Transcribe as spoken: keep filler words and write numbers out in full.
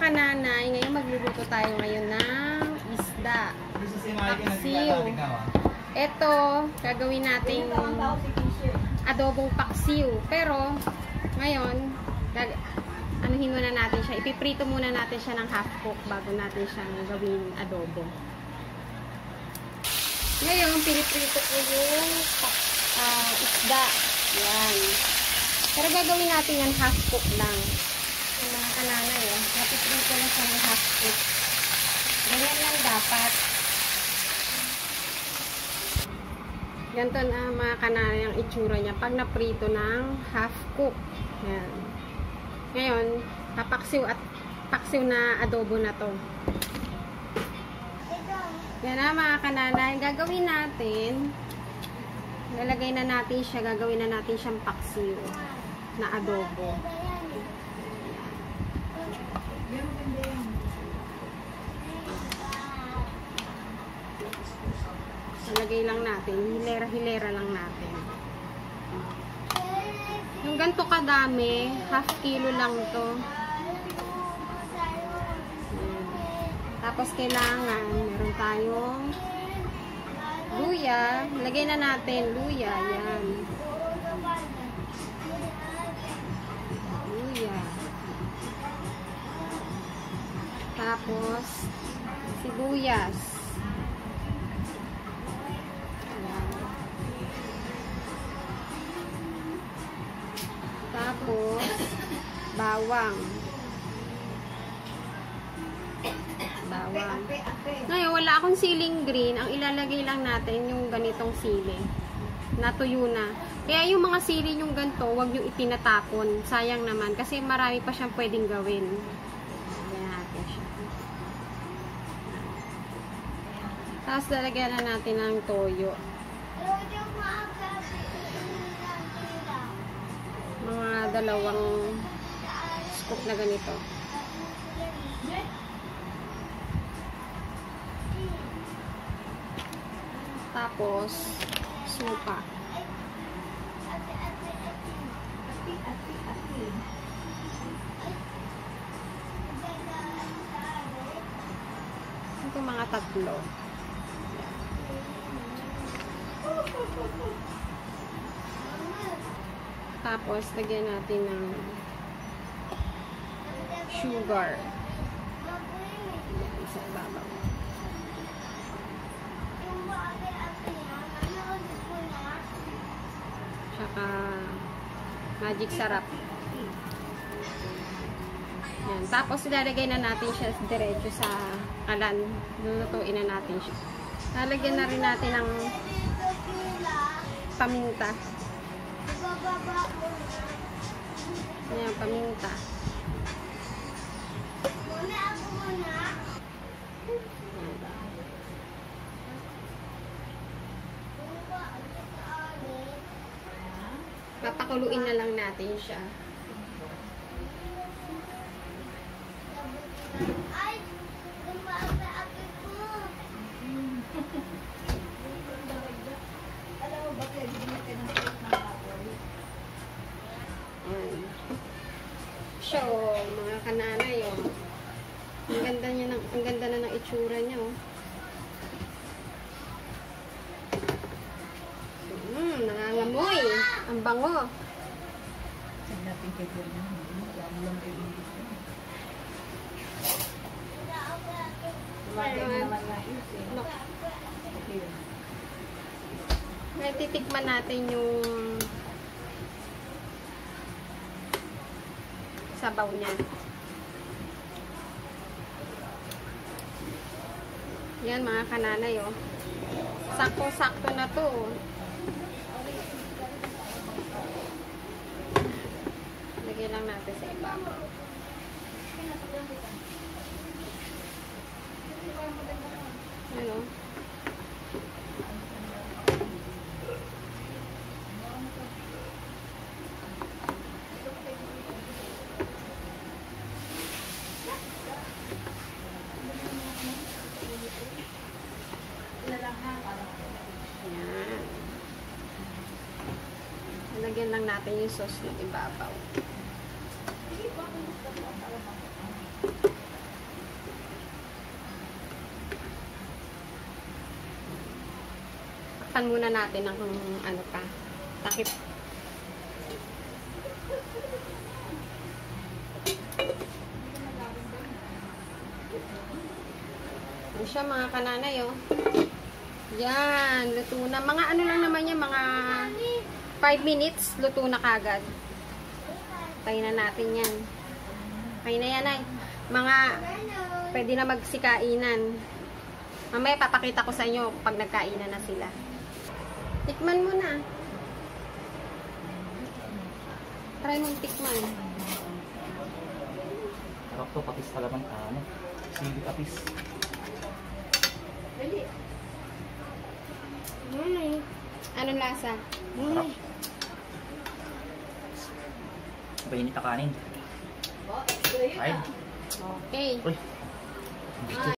kananay, ngayon magluluto tayo ngayon ng isda. Paksiw. Ito, gagawin nating adobong paksiw. Pero, ngayon, gag anuhin muna natin siya. Ipiprito muna natin siya ng half cook bago natin siyang gawin adobo. Ngayon, piniprito ko yung uh, isda. Yan. Pero gagawin natin yan half cook lang. Yung mga kananay, eh. Napiprito lang siya ng half cook. Ganyan lang dapat. Ganito na mga kananay ang itsura niya pag naprito ng half cook. Yan. Ngayon, papaksiw at paksiw na adobo na to. Yan na mga kananay. Gagawin natin, lalagay na natin siya, gagawin na natin siyang paksiw na adobo. Lalagay lang natin, hilera-hilera lang natin. Yung ganito kadami, half kilo lang to. Tapos kailangan, meron tayong luya. Lagay na natin luya. Yan. Luya. Tapos, sibuyas. Yan. Tapos, bawang. Bawang. Ngayon, wala akong siling green. Ang ilalagay lang natin yung ganitong sili. Natuyo na. Kaya yung mga sili yung ganito, huwag yung itinatapon. Sayang naman. Kasi marami pa siyang pwedeng gawin. Lagyan natin siya. Tapos, lalagyan na natin ng toyo. Mga dalawang scoop na ganito. Tapos, supa. Ito mga tatlo. Tapos, lagyan natin ng sugar. Yan, sa ibabaw. Tsaka magic sarap. Yan. Tapos ilalagay na natin siya diretso sa kalan. Lulutuin na natin siya. Lalagyan na rin natin ng paminta. Yan, paminta. Papakuluin na lang natin siya. So, mga kananay, oh. Ang ganda niya ng, ang ganda na ng itsura niya, oh. Mmm, nangangamoy. Ang bango. Ngayon, titikman natin yung sabaw niya. Yan mga kananay, oh. Sakto-sakto na to, oh. Lagyan lang natin sa ibabaw. Ano? Yan. Lagyan lang natin yung sauce ng ibabaw. takpan muna natin ng ano pa, takip. Ano siya mga kananay, oh. Yan, luto na. Mga ano lang naman yan, mga five minutes, luto na kagad. Tayo na natin yan. Kaya na yan ay. Mga, pwede na magsikainan. Mamaya papakita ko sa inyo pag nagkainan na sila. Tikman mo na. Try mong tikman. Sarap to, patis talagang ano. Sili patis. Dali. Ay. Anong lasa? Sarap. Mainit na kanin. Ay. Okay. Uy. Gusto.